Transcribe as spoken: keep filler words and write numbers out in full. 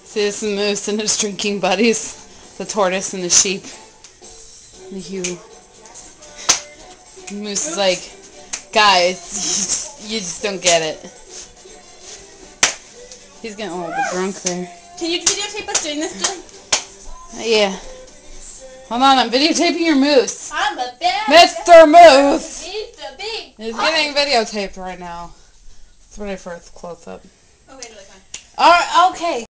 See, this is Moose and his drinking buddies. The tortoise and the sheep. The ewe. Moose is like, guys, you just don't get it. He's getting a little bit drunk there. Can you videotape us doing this, Dylan? Uh, yeah. Hold on, I'm videotaping your moose. I'm a bad Mister Moose! Mister Big. He's getting videotaped right now. It's ready for its close-up. Oh, wait, really fine. Alright, okay.